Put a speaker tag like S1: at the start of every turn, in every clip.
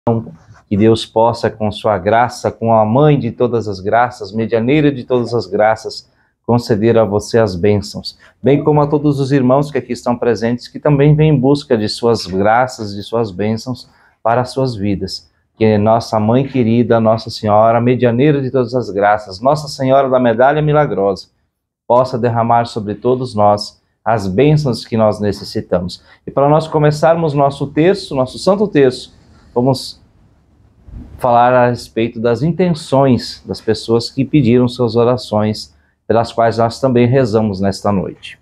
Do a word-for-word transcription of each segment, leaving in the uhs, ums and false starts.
S1: Que Deus possa, com sua graça, com a mãe de todas as graças, medianeira de todas as graças, conceder a você as bênçãos, bem como a todos os irmãos que aqui estão presentes, que também vêm em busca de suas graças, de suas bênçãos para as suas vidas. Que nossa mãe querida, Nossa Senhora, medianeira de todas as graças, Nossa Senhora da Medalha Milagrosa, possa derramar sobre todos nós as bênçãos que nós necessitamos. E para nós começarmos nosso terço, nosso Santo Terço, vamos falar a respeito das intenções das pessoas que pediram suas orações, pelas quais nós também rezamos nesta noite.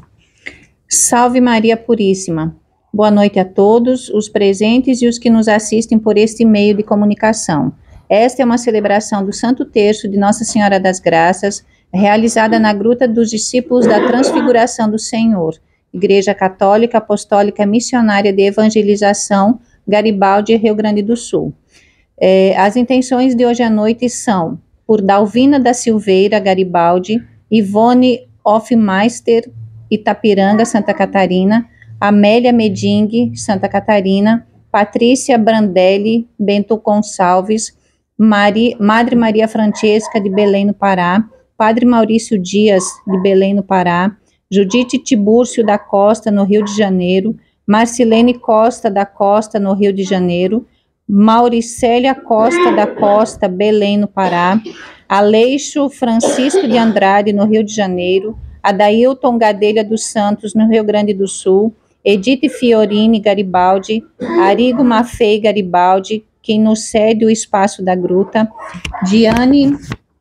S2: Salve Maria Puríssima. Boa noite a todos, os presentes e os que nos assistem por este meio de comunicação. Esta é uma celebração do Santo Terço de Nossa Senhora das Graças, realizada na Gruta dos Discípulos da Transfiguração do Senhor, Igreja Católica Apostólica Missionária de Evangelização, Garibaldi, Rio Grande do Sul. É, as intenções de hoje à noite são por Dalvina da Silveira, Garibaldi, Ivone Hofmeister, Itapiranga, Santa Catarina, Amélia Meding, Santa Catarina, Patrícia Brandelli, Bento Gonçalves, Mari, Madre Maria Francesca, de Belém, no Pará, Padre Maurício Dias, de Belém, no Pará, Judite Tibúrcio da Costa, no Rio de Janeiro, Marcilene Costa da Costa, no Rio de Janeiro, Mauricélia Costa da Costa, Belém, no Pará, Aleixo Francisco de Andrade, no Rio de Janeiro, Adailton Gadelha dos Santos, no Rio Grande do Sul, Edith Fiorini Garibaldi, Arigo Maffei Garibaldi, quem nos cede o espaço da gruta, Diane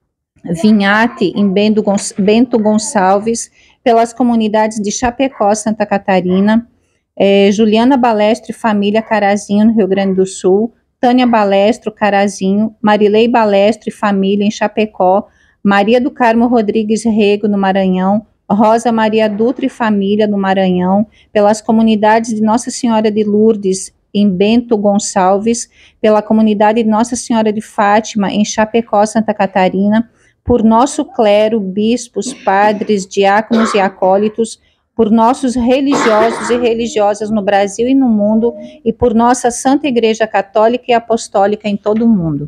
S2: Vinhati, em Bento Gonçalves, pelas comunidades de Chapecó, Santa Catarina, eh, Juliana Balestre, família Carazinho, no Rio Grande do Sul, Tânia Balestro, Carazinho, Marilei Balestre, família, em Chapecó, Maria do Carmo Rodrigues Rego, no Maranhão, Rosa Maria Dutra e família, no Maranhão, pelas comunidades de Nossa Senhora de Lourdes, em Bento Gonçalves, pela comunidade de Nossa Senhora de Fátima, em Chapecó, Santa Catarina, por nosso clero, bispos, padres, diáconos e acólitos, por nossos religiosos e religiosas no Brasil e no mundo, e por nossa Santa Igreja Católica e Apostólica em todo o mundo.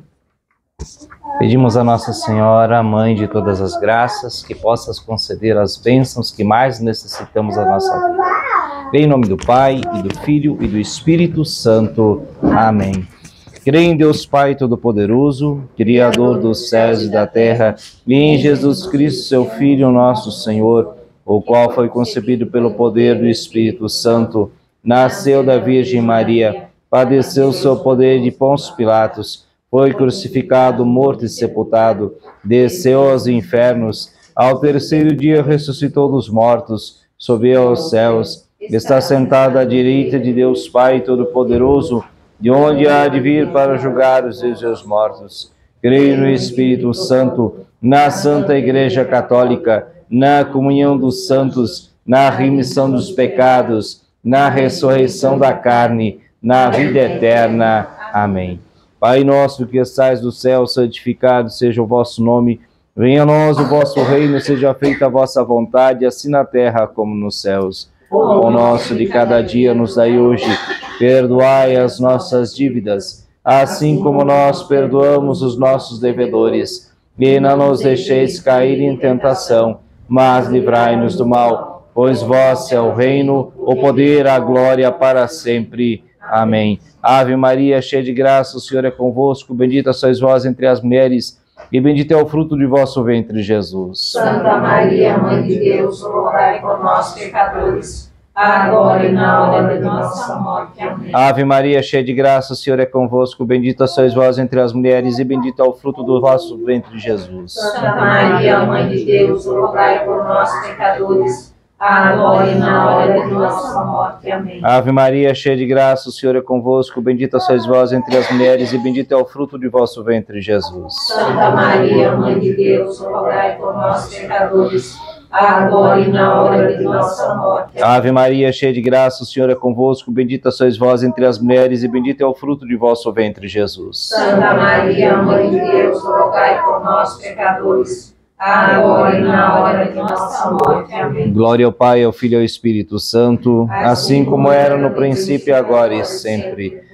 S1: Pedimos a Nossa Senhora, Mãe de todas as graças, que possas conceder as bênçãos que mais necessitamos da nossa vida. Em nome do Pai, e do Filho, e do Espírito Santo. Amém. Creio em Deus Pai Todo-Poderoso, Criador dos céus e da terra, e em Jesus Cristo, seu Filho, nosso Senhor, o qual foi concebido pelo poder do Espírito Santo, nasceu da Virgem Maria, padeceu sob o poder de Pôncio Pilatos, foi crucificado, morto e sepultado, desceu aos infernos, ao terceiro dia ressuscitou dos mortos, subiu aos céus, está sentado à direita de Deus Pai Todo-Poderoso, de onde há de vir para julgar os vivos e os mortos. Creio no Espírito Santo, na Santa Igreja Católica, na comunhão dos santos, na remissão dos pecados, na ressurreição da carne, na vida eterna. Amém. Pai nosso que estais no céu, santificado seja o vosso nome. Venha a nós o vosso reino, seja feita a vossa vontade, assim na terra como nos céus. O pão nosso de cada dia nos dai hoje. Perdoai as nossas dívidas, assim como nós perdoamos os nossos devedores. E não nos deixeis cair em tentação, mas livrai-nos do mal. Pois vós é o reino, o poder, a glória para sempre. Amém. Ave Maria, cheia de graça, o Senhor é convosco. Bendita sois vós entre as mulheres, e bendito é o fruto de vosso ventre, Jesus.
S3: Santa Maria, Mãe de Deus, rogai por nós, pecadores, agora e na hora de nossa morte. Amém.
S1: Ave Maria, cheia de graça, o Senhor é convosco. Bendita sois vós entre as mulheres, e bendito é o fruto do vosso ventre, Jesus.
S3: Santa Maria, Mãe de Deus, rogai por nós, pecadores, agora e na hora de nossa morte. Amém.
S1: Ave Maria, cheia de graça, o Senhor é convosco. Bendita sois vós entre as mulheres, e bendito é o fruto de vosso ventre, Jesus.
S3: Santa Maria, Mãe de Deus, rogai por nós, pecadores, agora e na hora de nossa morte.
S1: Ave Maria, cheia de graça, o Senhor é convosco. Bendita sois vós entre as mulheres, e bendito é o fruto de vosso ventre, Jesus.
S3: Santa Maria, Mãe de Deus, rogai por nós, pecadores, agora e na hora de nossa morte. Amém.
S1: Glória ao Pai, ao Filho e ao Espírito Santo, assim como era no princípio, agora e sempre,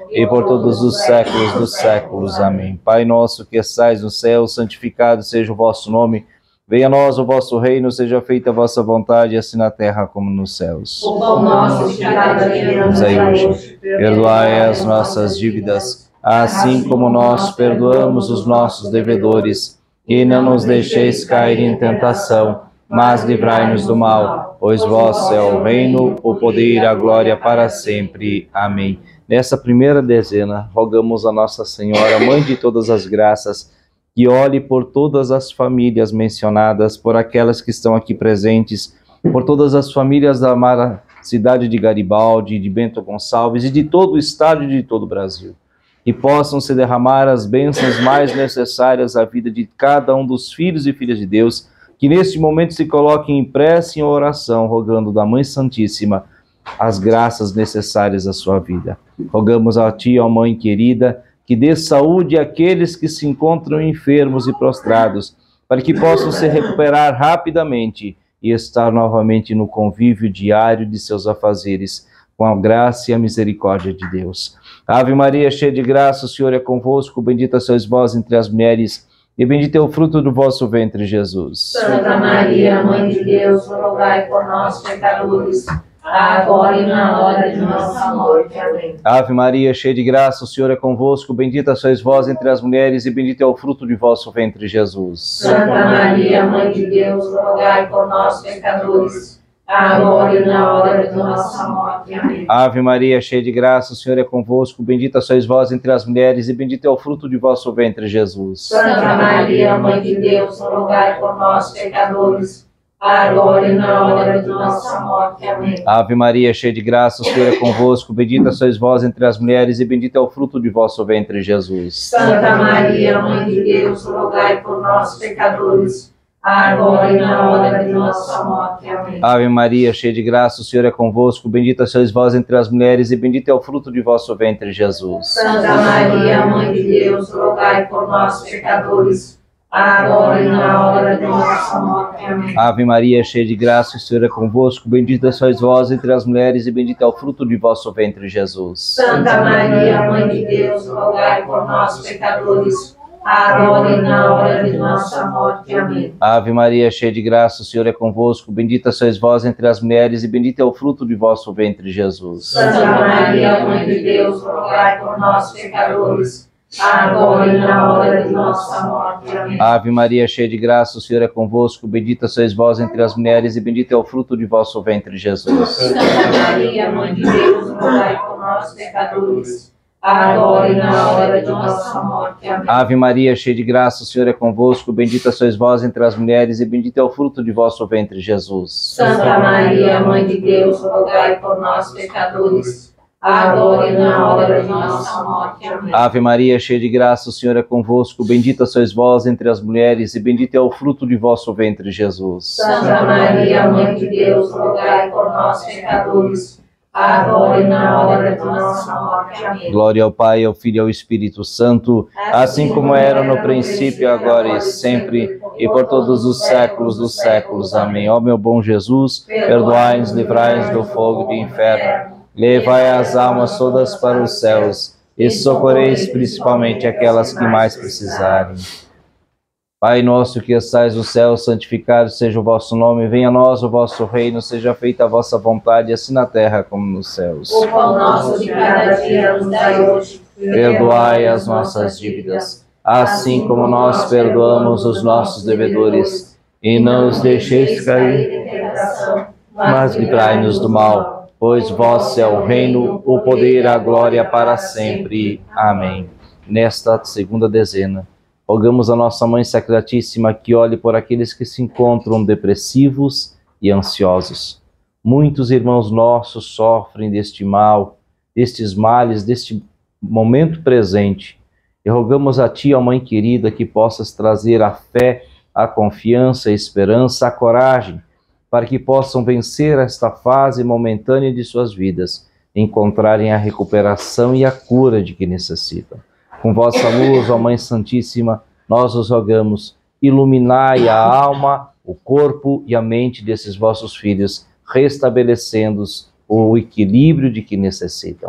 S1: e por todos os séculos dos séculos. Amém. Pai nosso que estais no céu, santificado seja o vosso nome. Venha a nós o vosso reino, seja feita a vossa vontade, assim na terra como nos céus.
S3: O pão nosso de cada dia nos dai hoje.
S1: Perdoai as nossas dívidas, assim como nós perdoamos os nossos devedores. E não nos deixeis cair em tentação, mas livrai-nos do mal. Pois vosso é o reino, o poder e a glória para sempre. Amém. Nessa primeira dezena, rogamos a Nossa Senhora, Mãe de todas as graças, que olhe por todas as famílias mencionadas, por aquelas que estão aqui presentes, por todas as famílias da amada cidade de Garibaldi, de Bento Gonçalves e de todo o estado e de todo o Brasil. Que possam se derramar as bênçãos mais necessárias à vida de cada um dos filhos e filhas de Deus, que neste momento se coloquem em prece e em oração, rogando da Mãe Santíssima as graças necessárias à sua vida. Rogamos a Ti, ó Mãe querida, que dê saúde àqueles que se encontram enfermos e prostrados, para que possam se recuperar rapidamente e estar novamente no convívio diário de seus afazeres, com a graça e a misericórdia de Deus. Ave Maria, cheia de graça, o Senhor é convosco, bendita sois vós entre as mulheres, e bendito é o fruto do vosso ventre, Jesus.
S3: Santa Maria, Mãe de Deus, rogai por nós, pecadores, agora e na hora de nossa morte. Amém.
S1: Ave Maria, cheia de graça, o Senhor é convosco, bendita sois vós entre as mulheres, e bendito é o fruto de vosso ventre, Jesus.
S3: Santa Maria, Mãe de Deus, rogai por nós, pecadores, agora e na hora de nossa morte. Amém.
S1: Ave Maria, cheia de graça, o Senhor é convosco, bendita sois vós entre as mulheres, e bendito é o fruto de vosso ventre, Jesus.
S3: Santa Maria, Mãe de Deus, rogai por nós, pecadores, agora e na hora de nossa morte. Amém.
S1: Ave Maria, cheia de graça, o Senhor é convosco, bendita sois vós entre as mulheres, e bendito é o fruto de vosso ventre, Jesus.
S3: Santa Maria, Mãe de Deus, rogai por nós, pecadores, agora e na hora de nossa morte. Amém.
S1: Ave Maria, cheia de graça, o Senhor é convosco, bendita sois vós entre as mulheres, e bendito é o fruto de vosso ventre, Jesus.
S3: Santa Maria, Mãe de Deus, rogai por nós, pecadores, agora e na hora de nossa morte. Amém.
S1: Ave Maria, cheia de graça, o Senhor é convosco, bendita sois vós entre as mulheres, e bendito é o fruto de vosso ventre, Jesus.
S3: Santa Maria, Mãe de Deus, rogai por nós, pecadores, agora e na hora de nossa morte. Amém.
S1: Ave Maria, cheia de graça, o Senhor é convosco, bendita sois vós entre as mulheres, e bendito é o fruto de vosso ventre, Jesus.
S3: Santa Maria, Mãe de Deus, rogai por nós, pecadores, agora e na hora de nossa morte. Amém.
S1: Ave Maria, cheia de graça, o Senhor é convosco, bendita sois vós entre as mulheres, e bendito é o fruto de vosso ventre, Jesus.
S3: Santa Maria, Mãe de Deus, rogai por nós, pecadores, agora e na hora de nossa morte. Amém.
S1: Ave Maria, cheia de graça, o Senhor é convosco, bendita sois vós entre as mulheres, e bendito é o fruto de vosso ventre, Jesus.
S3: Santa Maria, Mãe de Deus, rogai por nós, pecadores, agora e na hora de nossa morte. Amém.
S1: Ave Maria, cheia de graça, o Senhor é convosco, bendita sois vós entre as mulheres, e bendito é o fruto de vosso ventre, Jesus.
S3: Santa Maria, Mãe de Deus, rogai por nós, pecadores, agora e na hora de nossa morte. Amém.
S1: Glória ao Pai, ao Filho e ao Espírito Santo, assim como era no princípio, agora e sempre, e por todos os séculos dos séculos. Amém. Ó meu bom Jesus, perdoai-nos, livrai-nos do fogo do inferno, levai as almas todas para os céus, e socorreis principalmente aquelas que mais precisarem. Pai nosso que estais no céu, santificado seja o vosso nome, venha a nós o vosso reino, seja feita a vossa vontade, assim na terra como nos céus.
S3: O pão nosso de cada dia nos dai hoje.
S1: Perdoai as nossas dívidas, assim como nós perdoamos os nossos devedores, e não os deixeis cair
S3: em tentação,
S1: mas livrai-nos do mal, pois vosso é o reino, o poder e a glória para sempre. Amém. Nesta segunda dezena, rogamos a nossa Mãe Sacratíssima que olhe por aqueles que se encontram depressivos e ansiosos. Muitos irmãos nossos sofrem deste mal, destes males, deste momento presente. E rogamos a Ti, ó Mãe querida, que possas trazer a fé, a confiança, a esperança, a coragem, para que possam vencer esta fase momentânea de suas vidas, encontrarem a recuperação e a cura de que necessitam. Com vossa luz, ó Mãe Santíssima, nós os rogamos, iluminai a alma, o corpo e a mente desses vossos filhos, restabelecendo-os o equilíbrio de que necessitam.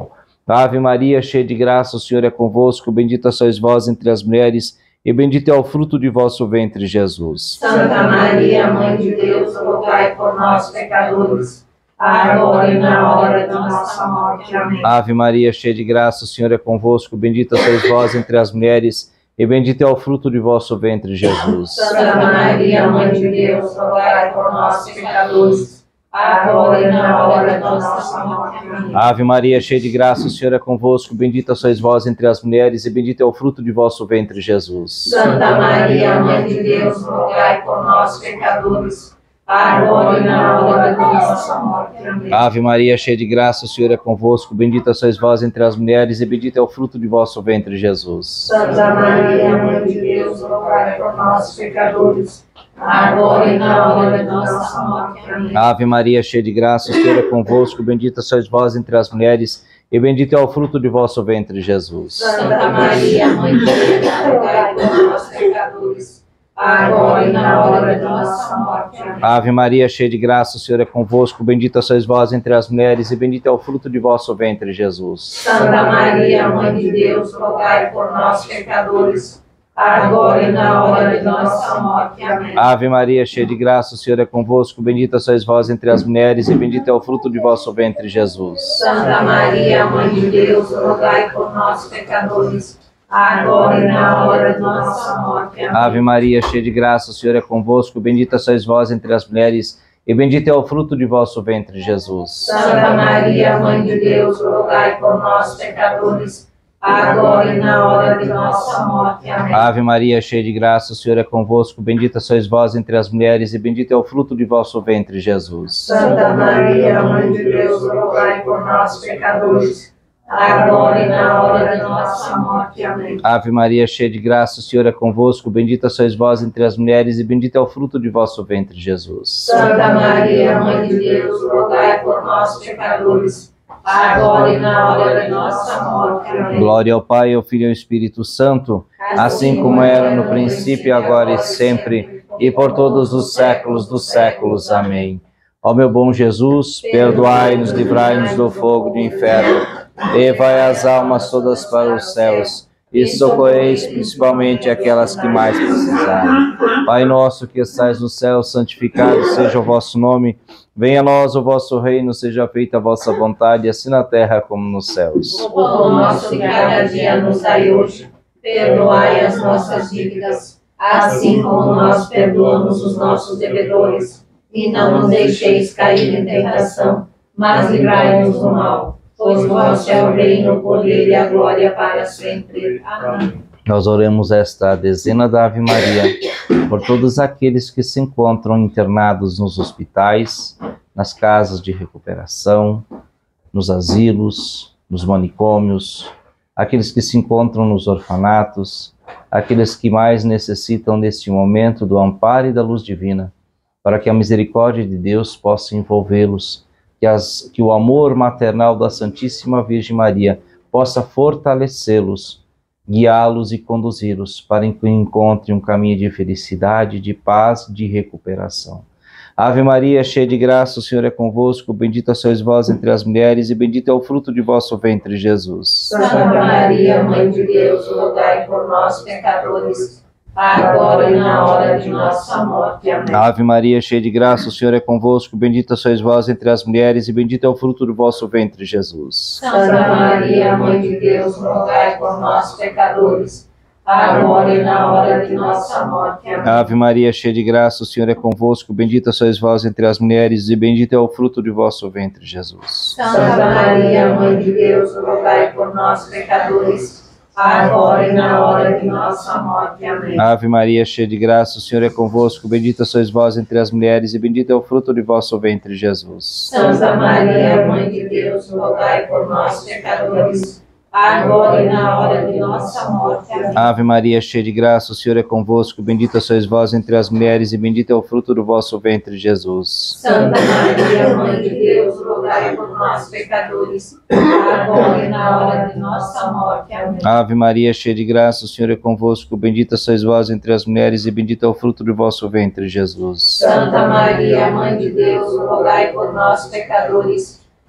S1: Ave Maria, cheia de graça, o Senhor é convosco, bendita sois vós entre as mulheres, e bendito é o fruto de vosso ventre, Jesus.
S3: Santa Maria, Mãe de Deus, rogai por nós, pecadores, agora e na hora de nossa morte. Amém.
S1: Ave Maria, cheia de graça, o Senhor é convosco, bendita sois vós entre as mulheres, e bendito é o fruto de vosso ventre, Jesus.
S3: Santa Maria, Mãe de Deus, rogai por nós, pecadores, agora e na hora de nossa morte. Amém.
S1: Ave Maria, cheia de graça, o Senhor é convosco, bendita sois vós entre as mulheres, e bendito é o fruto de vosso ventre, Jesus.
S3: Santa Maria, Mãe de Deus, rogai por nós, pecadores, agora e na hora de nossa morte. Amém.
S1: Ave Maria, cheia de graça, o Senhor é convosco, bendita sois vós entre as mulheres, e bendito é o fruto de vosso ventre, Jesus.
S3: Santa Maria, Mãe de Deus, rogai por nós, pecadores, agora e na hora de nossa morte. Amém.
S1: Ave Maria, cheia de graça, o Senhor é convosco, bendita sois vós entre as mulheres, e bendito é o fruto de vosso ventre, Jesus.
S3: Santa Maria, Mãe de Deus, rogai por nós, pecadores, agora e na hora de nossa morte. Amém.
S1: Ave Maria, cheia de graça, o Senhor é convosco, bendita sois vós entre as mulheres, e bendito é o fruto de vosso ventre, Jesus.
S3: Santa Maria, Mãe de Deus, rogai por nós, pecadores, agora e na hora de nossa morte. Amém.
S1: Ave Maria, cheia de graça, o Senhor é convosco, bendita sois vós entre as mulheres, e bendito é o fruto de vosso ventre, Jesus.
S3: Santa Maria, Mãe de Deus, rogai por nós, pecadores, agora e na hora de nossa morte. Amém.
S1: Ave Maria, cheia de graça, o Senhor é convosco, bendita sois vós entre as mulheres, e bendito é o fruto de vosso ventre, Jesus.
S3: Santa Maria, Mãe de Deus, rogai por nós, pecadores, agora e na hora de nossa morte. Amém.
S1: Ave Maria, cheia de graça, o Senhor é convosco, bendita sois vós entre as mulheres, e bendito é o fruto de vosso ventre, Jesus.
S3: Santa Maria, Mãe de Deus, rogai por nós, pecadores, agora e na hora de nossa morte. Amém.
S1: Ave Maria, cheia de graça, o Senhor é convosco, bendita sois vós entre as mulheres, e bendito é o fruto de vosso ventre, Jesus.
S3: Santa Maria, Mãe de Deus, rogai por nós, pecadores, agora e na hora de nossa morte. Amém.
S1: Glória ao Pai, ao Filho e ao Espírito Santo, assim como era no princípio, agora e sempre, e por todos os séculos dos séculos. Amém. Ó meu bom Jesus, perdoai-nos, livrai-nos do fogo do inferno, levai as almas todas para os céus, e socorreis principalmente aquelas que mais precisarem. Pai nosso que estais no céu, santificado seja o vosso nome, venha a nós o vosso reino, seja feita a vossa vontade, assim na terra como nos céus.
S3: O pão nosso de cada dia nos dai hoje, perdoai as nossas dívidas, assim como nós perdoamos os nossos devedores, e não nos deixeis cair em tentação, mas livrai-nos do mal. Pois vosso é o reino, o poder e a glória para sempre. Amém.
S1: Nós oremos esta dezena da Ave Maria por todos aqueles que se encontram internados nos hospitais, nas casas de recuperação, nos asilos, nos manicômios, aqueles que se encontram nos orfanatos, aqueles que mais necessitam neste momento do amparo e da luz divina, para que a misericórdia de Deus possa envolvê-los, que, as, que o amor maternal da Santíssima Virgem Maria possa fortalecê-los, guiá-los e conduzi-los para que encontrem um caminho de felicidade, de paz, de recuperação. Ave Maria, cheia de graça, o Senhor é convosco, bendita sois vós entre as mulheres, e bendito é o fruto de vosso ventre, Jesus.
S3: Santa Maria, Mãe de Deus, rogai por nós, pecadores, agora e na hora de nossa morte. Amém.
S1: Ave Maria, cheia de graça, o Senhor é convosco, bendita sois vós entre as mulheres, e bendito é o fruto do vosso ventre, Jesus.
S3: Santa Maria, Mãe de Deus, rogai por nós, pecadores, agora e na hora de nossa morte. Amém.
S1: Ave Maria, cheia de graça, o Senhor é convosco, bendita sois vós entre as mulheres, e bendito é o fruto de vosso ventre, Jesus.
S3: Santa Maria, Mãe de Deus, rogai por nós, pecadores, agora e na hora de nossa morte. Amém.
S1: Ave Maria, cheia de graça, o Senhor é convosco, bendita sois vós entre as mulheres, e bendito é o fruto de vosso ventre, Jesus.
S3: Santa Maria, Mãe de Deus, rogai por nós, pecadores, agora e na hora de nossa morte. Amém.
S1: Ave Maria, cheia de graça, o Senhor é convosco, bendita sois vós entre as mulheres, e bendito é o fruto do vosso ventre, Jesus.
S3: Santa Maria, Mãe de Deus, rogai por nós, pecadores, agora e na hora de nossa morte. Amém.
S1: Ave Maria, cheia de graça, o Senhor é convosco, bendita sois vós entre as mulheres, e bendito é o fruto do vosso ventre, Jesus.
S3: Santa Maria, Mãe de Deus, rogai por nós, pecadores,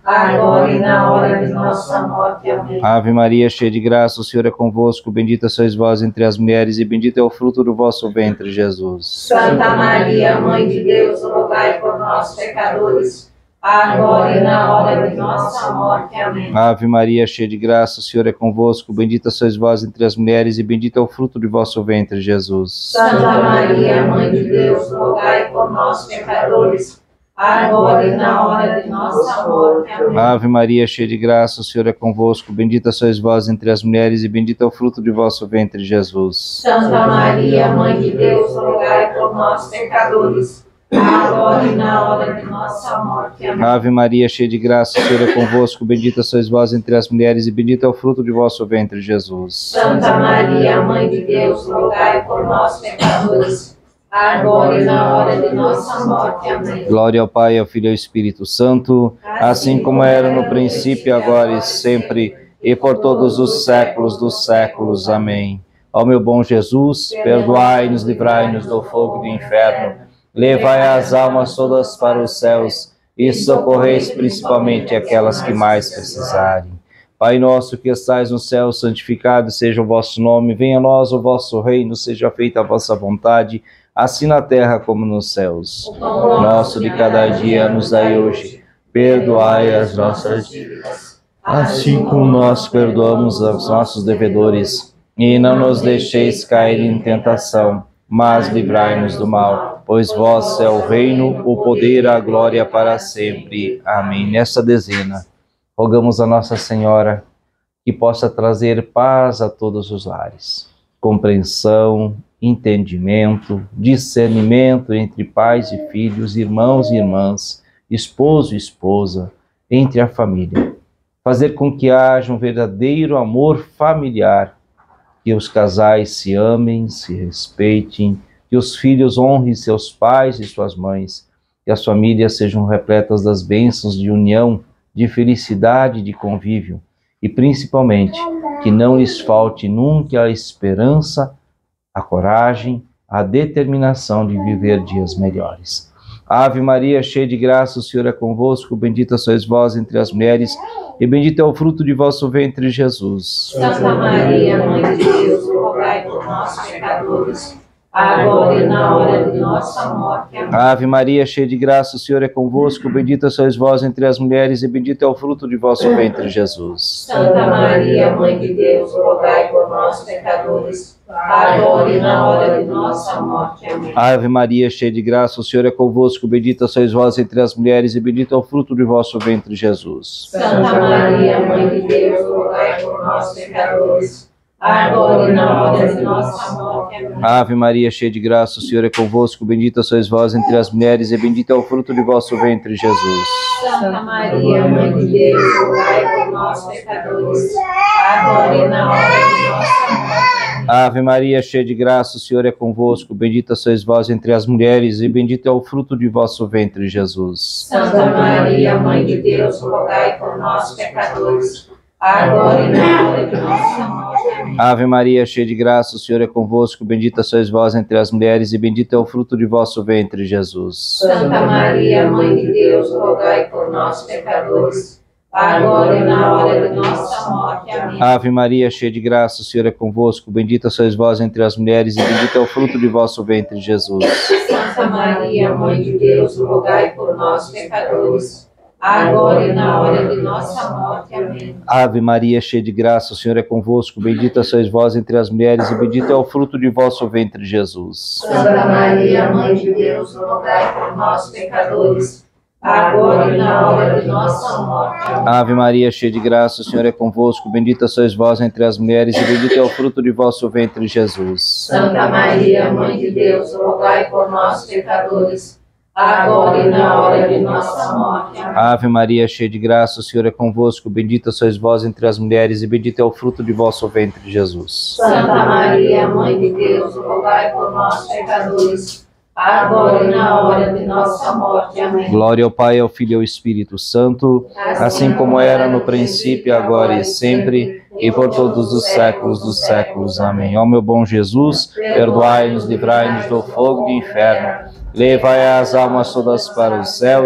S3: agora e na hora de nossa morte. Amém.
S1: Ave Maria, cheia de graça, o Senhor é convosco, bendita sois vós entre as mulheres e bendito é o fruto do vosso ventre, Jesus.
S3: Santa Maria, Mãe de Deus, rogai por nós, pecadores, agora e na hora de nossa morte. Amém.
S1: Ave Maria, cheia de graça, o Senhor é convosco, bendita sois vós entre as mulheres e bendito é o fruto do vosso ventre, Jesus.
S3: Santa Maria, Mãe de Deus, rogai por nós, pecadores, agora e na hora de nossa morte. Amém.
S1: Ave Maria, cheia de graça, o Senhor é convosco, bendita sois vós entre as mulheres e bendito é o fruto do vosso ventre, Jesus.
S3: Santa Maria, Mãe de Deus, rogai por nós, pecadores, agora e na hora de nossa morte. Amém.
S1: Ave Maria, cheia de graça, o Senhor é convosco, bendita sois vós entre as mulheres e bendito é o fruto de vosso ventre, Jesus.
S3: Santa Maria, Mãe de Deus, rogai por nós, pecadores, agora e na hora de nossa morte. Amém.
S1: Glória ao Pai, ao Filho e ao Espírito Santo, assim como era no princípio, agora e sempre, e por todos os séculos dos séculos. Amém. Ó meu bom Jesus, perdoai-nos, livrai-nos do fogo do inferno, levai as almas todas para os céus e socorreis principalmente aquelas que mais precisarem. Pai nosso que estais no céu, santificado seja o vosso nome, venha a nós o vosso reino, seja feita a vossa vontade, assim na terra como nos céus. O nosso de cada dia nos dai hoje, perdoai as nossas dívidas, assim como nós perdoamos aos nossos devedores, e não nos deixeis cair em tentação, mas livrai-nos do mal, pois vosso é o reino, o poder, a glória para sempre. Amém. Nesta dezena, rogamos a Nossa Senhora que possa trazer paz a todos os lares, compreensão, entendimento, discernimento entre pais e filhos, irmãos e irmãs, esposo e esposa, entre a família. Fazer com que haja um verdadeiro amor familiar, que os casais se amem, se respeitem, que os filhos honrem seus pais e suas mães, que as famílias sejam repletas das bênçãos de união, de felicidade, de convívio, e principalmente que não lhes falte nunca a esperança, a coragem, a determinação de viver dias melhores. Ave Maria, cheia de graça, o Senhor é convosco, bendita sois vós entre as mulheres, e bendito é o fruto de vosso ventre, Jesus.
S3: Santa Maria, Mãe de Deus, rogai por nós, pecadores, agora e na hora de nossa morte. Amém.
S1: Ave Maria, cheia de graça, o Senhor é convosco, bendita sois vós entre as mulheres, e bendito é o fruto de vosso ventre, Jesus.
S3: Santa Maria, Mãe de Deus, rogai por nós, pecadores, agora e na hora de nossa morte. Amém.
S1: Ave Maria, cheia de graça, o Senhor é convosco, bendita sois vós entre as mulheres, e bendito é o fruto de vosso ventre, Jesus.
S3: Santa Maria, Mãe de Deus, rogai por nós, pecadores, agora e na hora de nossa morte. Amém.
S1: Ave Maria, cheia de graça, o Senhor é convosco, bendita sois vós entre as mulheres, e bendito é o fruto de vosso ventre, Jesus.
S3: Santa Maria, Mãe de Deus, rogai por nós, pecadores, agora e na hora de nossa morte.
S1: Ave Maria, cheia de graça, o Senhor é convosco, bendita sois vós entre as mulheres, e bendito é o fruto de vosso ventre, Jesus.
S3: Santa Maria, Mãe de Deus, rogai por nós, pecadores, agora e na hora de nossa morte. Amém.
S1: Ave Maria, cheia de graça, o Senhor é convosco, bendita sois vós entre as mulheres, e bendito é o fruto de vosso ventre, Jesus.
S3: Santa Maria, Mãe de Deus, rogai por nós, pecadores, agora e na hora de nossa morte. Amém.
S1: Ave Maria, cheia de graça, o Senhor é convosco, bendita sois vós entre as mulheres, e bendito é o fruto de vosso ventre, Jesus.
S3: Santa Maria, Mãe de Deus, rogai por nós, pecadores, agora e na hora de nossa morte. Amém.
S1: Ave Maria, cheia de graça, o Senhor é convosco, bendita sois vós entre as mulheres, e bendito é o fruto de vosso ventre, Jesus.
S3: Santa Maria, Mãe de Deus, rogai por nós, pecadores, agora e na hora de nossa morte. Amém.
S1: Ave Maria, cheia de graça, o Senhor é convosco, bendita sois vós entre as mulheres, e bendito é o fruto de vosso ventre, Jesus.
S3: Santa Maria, Mãe de Deus, rogai por nós, pecadores, agora e na hora de nossa morte. Amém.
S1: Ave Maria, cheia de graça, o Senhor é convosco, bendita sois vós entre as mulheres, e bendito é o fruto de vosso ventre, Jesus.
S3: Santa Maria, Mãe de Deus, rogai por nós, pecadores, agora e na hora de nossa morte. Amém.
S1: Glória ao Pai, ao Filho e ao Espírito Santo, assim como era no princípio, agora e sempre, e por todos os séculos dos séculos. Amém. Ó meu bom Jesus, perdoai-nos, livrai-nos do fogo do inferno, levai as almas todas para os céus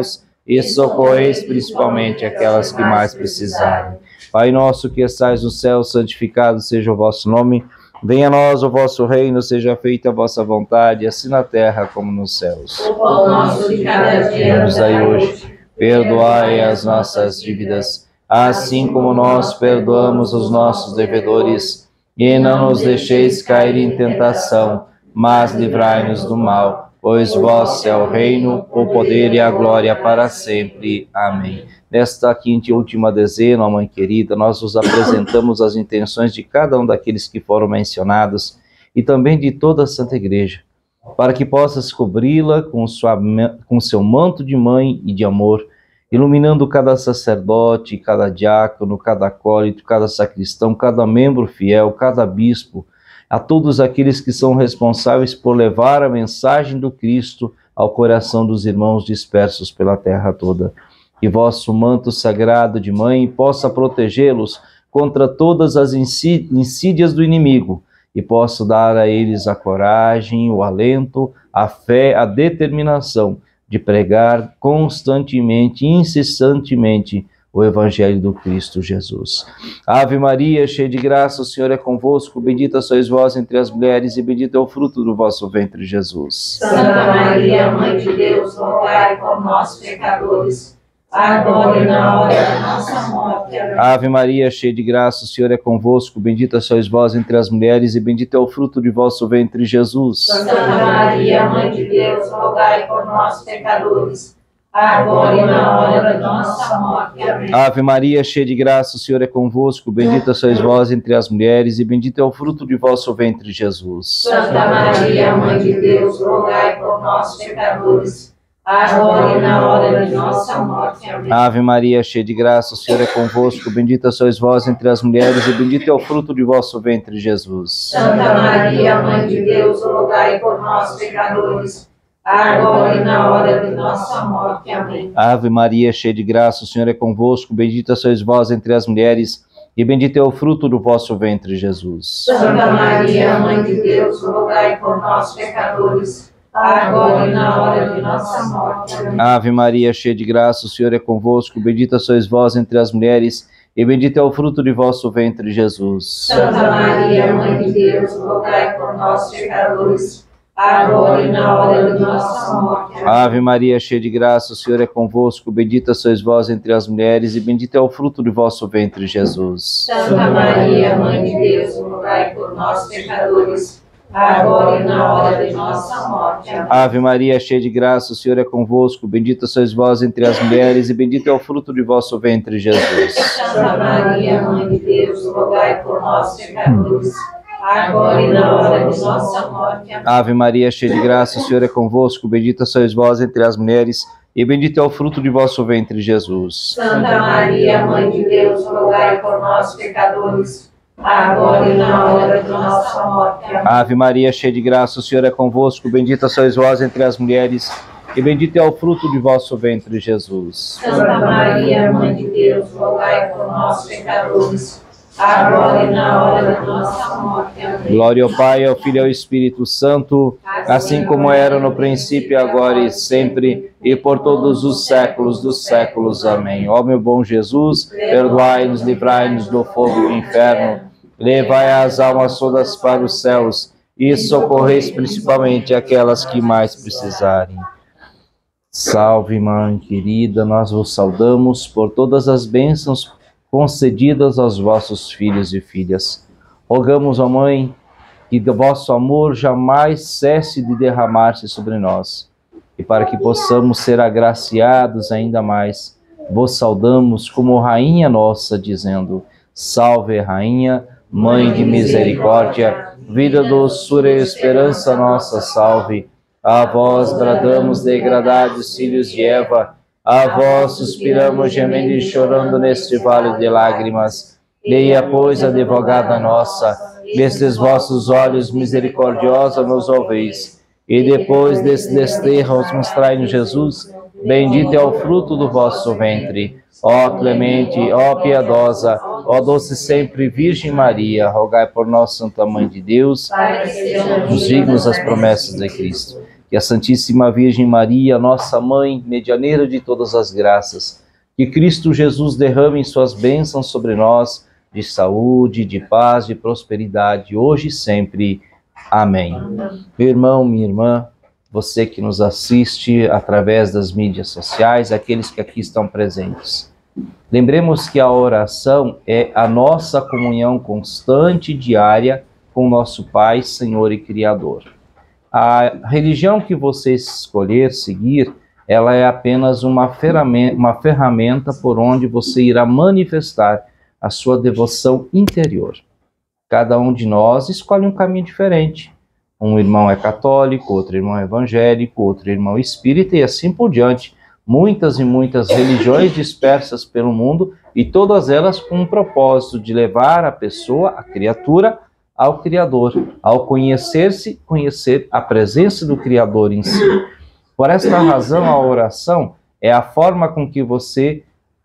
S1: e socorreis principalmente aquelas que mais precisarem. Pai nosso que estais no céu, santificado seja o vosso nome. Venha a nós o vosso reino, seja feita a vossa vontade, assim na terra como nos céus.
S3: O pão nosso de cada dia
S1: nos dai hoje. Perdoai as nossas dívidas, assim como nós perdoamos os nossos devedores. E não nos deixeis cair em tentação, mas livrai-nos do mal. Pois vosso é o reino, o poder e a glória para sempre. Amém. Nesta quinta e última dezena, ó Mãe querida, nós vos apresentamos as intenções de cada um daqueles que foram mencionados e também de toda a Santa Igreja, para que possas cobri-la com, sua, com seu manto de mãe e de amor, iluminando cada sacerdote, cada diácono, cada acólito, cada sacristão, cada membro fiel, cada bispo, a todos aqueles que são responsáveis por levar a mensagem do Cristo ao coração dos irmãos dispersos pela terra toda. Que vosso manto sagrado de mãe possa protegê-los contra todas as insídias do inimigo e possa dar a eles a coragem, o alento, a fé, a determinação de pregar constantemente, incessantemente, o Evangelho do Cristo Jesus. Ave Maria, cheia de graça, o Senhor é convosco, bendita sois vós entre as mulheres e bendito é o fruto do vosso ventre, Jesus.
S3: Santa Maria, Mãe de Deus, rogai por nós, pecadores, agora e na hora da nossa morte. Amém.
S1: Ave Maria, cheia de graça, o Senhor é convosco, bendita sois vós entre as mulheres e bendito é o fruto de vosso ventre, Jesus.
S3: Santa Maria, Mãe de Deus, rogai por nós, pecadores, agora e na hora da nossa morte. Amém.
S1: Ave Maria, cheia de graça, o Senhor é convosco, bendita sois vós entre as mulheres e bendito é o fruto de vosso ventre, Jesus.
S3: Santa Maria, Mãe de Deus, rogai por nós, pecadores, agora e na hora de nossa morte. Amém.
S1: Ave Maria, cheia de graça, o Senhor é convosco, bendita sois vós entre as mulheres e bendito é o fruto de vosso ventre, Jesus.
S3: Santa Maria, Mãe de Deus, rogai por nós, pecadores, agora e na hora de nossa morte. Amém.
S1: Ave Maria, cheia de graça, o Senhor é convosco, bendita sois vós entre as mulheres e bendito é o fruto do vosso ventre, Jesus.
S3: Santa Maria, Mãe de Deus, rogai por nós, pecadores, agora e na hora de nossa morte. Amém.
S1: Ave Maria, cheia de graça, o Senhor é convosco, bendita sois vós entre as mulheres, e bendito é o fruto de vosso ventre, Jesus.
S3: Santa Maria, Mãe de Deus, rogai por nós, pecadores, agora e na hora de nossa morte. Amém.
S1: Ave Maria, cheia de graça, o Senhor é convosco, bendita sois vós entre as mulheres, e bendito é o fruto de vosso ventre, Jesus.
S3: Santa Maria, Mãe de Deus, rogai por nós, pecadores, agora e na hora de nossa morte. Amém.
S1: Ave Maria, cheia de graça, o Senhor é convosco, bendita sois vós entre as mulheres, e bendito é o fruto de vosso ventre, Jesus.
S3: Santa Maria, Mãe de Deus, rogai por nós, pecadores, agora e na hora de nossa morte. Amém.
S1: Ave Maria, cheia de graça, o Senhor é convosco, bendita sois vós entre as mulheres, e bendito é o fruto de vosso ventre, Jesus.
S3: Santa Maria, Mãe de Deus, rogai por nós, pecadores, agora e na hora de nossa morte. Amém.
S1: Ave Maria, cheia de graça, o Senhor é convosco, bendita sois vós entre as mulheres, e bendito é o fruto de vosso ventre, Jesus.
S3: Santa Maria, Mãe de Deus, rogai por nós, pecadores, agora e na hora da nossa morte. Amém.
S1: Glória ao Pai, ao Filho e ao Espírito Santo, assim como era no princípio, agora e sempre, e por todos os séculos dos séculos. Amém. Ó meu bom Jesus, perdoai-nos, livrai-nos do fogo do inferno, levai as almas todas para os céus, e socorreis principalmente aquelas que mais precisarem. Salve, Mãe querida, nós vos saudamos por todas as bênçãos concedidas aos vossos filhos e filhas. Rogamos, ó Mãe, que o vosso amor jamais cesse de derramar-se sobre nós, e para que possamos ser agraciados ainda mais, vos saudamos como Rainha nossa, dizendo: Salve, Rainha, Mãe de misericórdia, vida, doçura e esperança nossa, salve. A vós bradamos, degradados filhos de Eva, a vós suspiramos, gemendo e chorando neste vale de lágrimas. Leia, pois, advogada nossa, destes vossos olhos misericordiosa nos ouveis, e depois desse desterro mostrai-nos Jesus, bendito é o fruto do vosso ventre. Ó clemente, ó piedosa, ó doce sempre Virgem Maria, rogai por nós, Santa Mãe de Deus, os dignos das promessas de Cristo. Que a Santíssima Virgem Maria, nossa Mãe, medianeira de todas as graças, que Cristo Jesus derrame suas bênçãos sobre nós, de saúde, de paz, de prosperidade, hoje e sempre. Amém. Meu irmão, minha irmã, você que nos assiste através das mídias sociais, aqueles que aqui estão presentes. Lembremos que a oração é a nossa comunhão constante e diária com o nosso Pai, Senhor e Criador. A religião que você escolher seguir, ela é apenas uma ferramenta, uma ferramenta por onde você irá manifestar a sua devoção interior. Cada um de nós escolhe um caminho diferente. Um irmão é católico, outro irmão é evangélico, outro irmão é espírita e assim por diante. Muitas e muitas religiões dispersas pelo mundo e todas elas com o propósito de levar a pessoa, a criatura, ao Criador, ao conhecer-se, conhecer a presença do Criador em si. Por esta razão, a oração é a forma com que você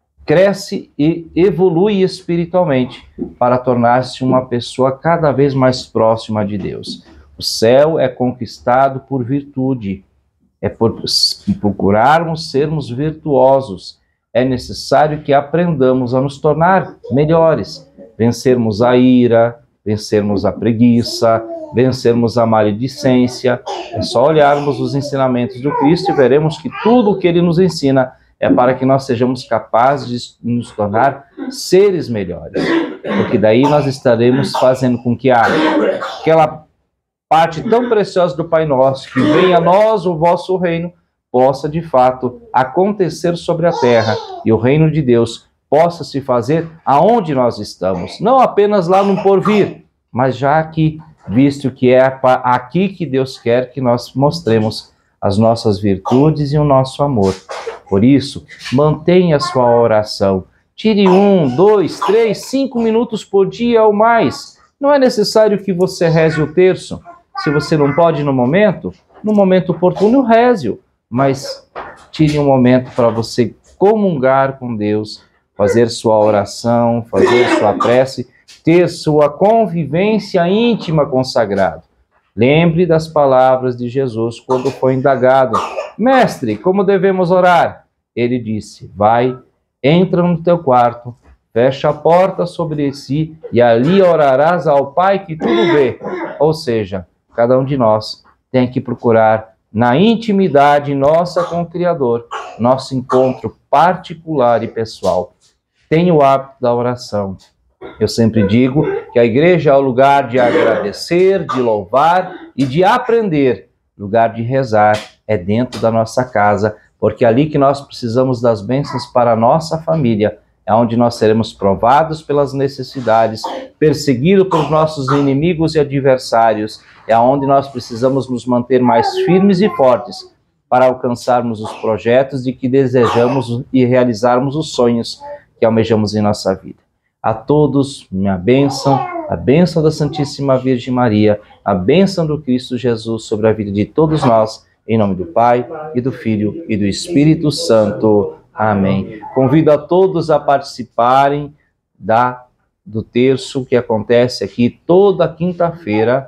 S1: cresce e evolui espiritualmente para tornar-se uma pessoa cada vez mais próxima de Deus. O céu é conquistado por virtude, é por procurarmos sermos virtuosos. É necessário que aprendamos a nos tornar melhores, vencermos a ira, vencermos a preguiça, vencermos a maledicência. É só olharmos os ensinamentos do Cristo e veremos que tudo o que Ele nos ensina é para que nós sejamos capazes de nos tornar seres melhores. Porque daí nós estaremos fazendo com que a, aquela parte tão preciosa do Pai Nosso, que venha a nós o vosso reino, possa de fato acontecer sobre a terra e o reino de Deus possa se fazer aonde nós estamos. Não apenas lá no porvir, mas já aqui, visto que é aqui que Deus quer que nós mostremos as nossas virtudes e o nosso amor. Por isso, mantenha a sua oração. Tire um, dois, três, cinco minutos por dia ou mais. Não é necessário que você reze o terço. Se você não pode no momento, no momento oportuno, reze-o. Mas tire um momento para você comungar com Deus, fazer sua oração, fazer sua prece, ter sua convivência íntima com o sagrado. Lembre das palavras de Jesus quando foi indagado: Mestre, como devemos orar? Ele disse: vai, entra no teu quarto, fecha a porta sobre si e ali orarás ao Pai que tudo vê. Ou seja, cada um de nós tem que procurar na intimidade nossa com o Criador, nosso encontro particular e pessoal. Tenha o hábito da oração. Eu sempre digo que a igreja é o lugar de agradecer, de louvar e de aprender. Lugar de rezar é dentro da nossa casa, porque é ali que nós precisamos das bênçãos para a nossa família. É onde nós seremos provados pelas necessidades, perseguidos por nossos inimigos e adversários. É onde nós precisamos nos manter mais firmes e fortes para alcançarmos os projetos de que desejamos e realizarmos os sonhos que almejamos em nossa vida. A todos, minha bênção, a bênção da Santíssima Virgem Maria, a bênção do Cristo Jesus sobre a vida de todos nós, em nome do Pai, e do Filho, e do Espírito Santo. Amém. Convido a todos a participarem da, do terço que acontece aqui toda quinta-feira,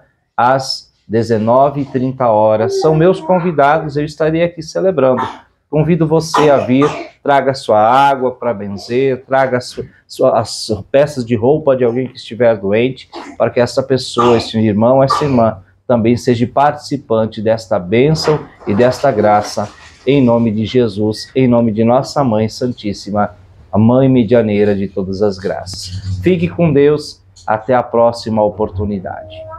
S1: às dezenove e trinta horas. São meus convidados, eu estarei aqui celebrando. Convido você a vir, traga sua água para benzer, traga sua, sua, as peças de roupa de alguém que estiver doente, para que essa pessoa, esse irmão, essa irmã, também seja participante desta bênção e desta graça, em nome de Jesus, em nome de nossa Mãe Santíssima, a Mãe Medianeira de todas as graças. Fique com Deus, até a próxima oportunidade.